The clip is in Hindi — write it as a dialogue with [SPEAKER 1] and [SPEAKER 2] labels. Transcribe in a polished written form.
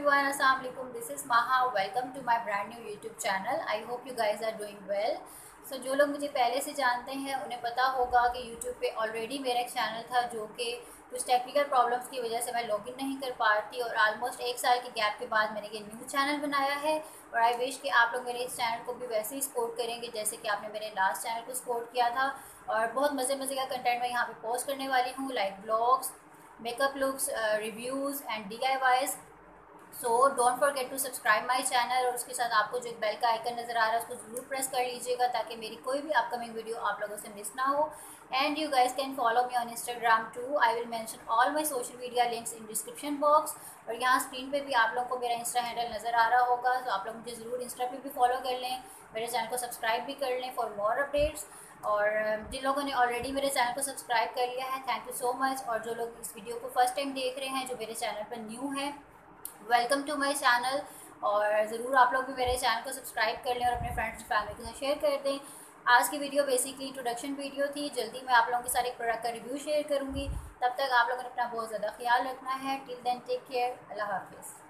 [SPEAKER 1] everyone, assalamu alaikum. This is Maha. Welcome to my brand new YouTube channel. I hope you guys are doing well. So जो लोग मुझे पहले से जानते हैं उन्हें पता होगा कि YouTube पे ऑलरेडी मेरा एक चैनल था जो कि कुछ टेक्निकल प्रॉब्लम्स की वजह से मैं लॉगिन नहीं कर पा रही और ऑलमोस्ट 1 साल के गैप के बाद मैंने ये न्यू चैनल बनाया है। और आई विश कि आप लोग मेरे इस चैनल को भी वैसे ही सपोर्ट करेंगे जैसे कि आपने मेरे लास्ट चैनल को सपोर्ट किया था। और बहुत मज़े मज़े का कंटेंट मैं यहाँ पे पोस्ट करने वाली हूँ, like blogs, makeup looks, reviews and DIYs। So don't forget to subscribe my channel और उसके साथ आपको जो एक बेल का आइकन नज़र आ रहा है उसको ज़रूर प्रेस कर लीजिएगा ताकि मेरी कोई भी अपकमिंग वीडियो आप लोगों से मिस ना हो। And you guys can follow me on Instagram too. I will mention all my social media links in description box. और यहाँ स्क्रीन पे भी आप लोगों को मेरा इंस्टा हैंडल नज़र आ रहा होगा, तो आप लोग मुझे ज़रूर इंस्टा पे भी फॉलो कर लें, मेरे चैनल को सब्सक्राइब भी कर लें फॉर मोर अपडेट्स। और जिन लोगों ने ऑलरेडी मेरे चैनल को सब्सक्राइब कर लिया है, थैंक यू सो मच। और जो लोग इस वीडियो को फर्स्ट टाइम देख रहे हैं, जो मेरे चैनल पर न्यू हैं, वेलकम टू माय चैनल। और ज़रूर आप लोग भी मेरे चैनल को सब्सक्राइब कर लें और अपने फ्रेंड्स फैमिली के साथ शेयर कर दें। आज की वीडियो बेसिकली इंट्रोडक्शन वीडियो थी। जल्दी मैं आप लोगों के साथ एक प्रोडक्ट का रिव्यू शेयर करूँगी। तब तक आप लोगों ने अपना बहुत ज़्यादा ख्याल रखना है। टिल देन टेक केयर, अल्लाह हाफिज़।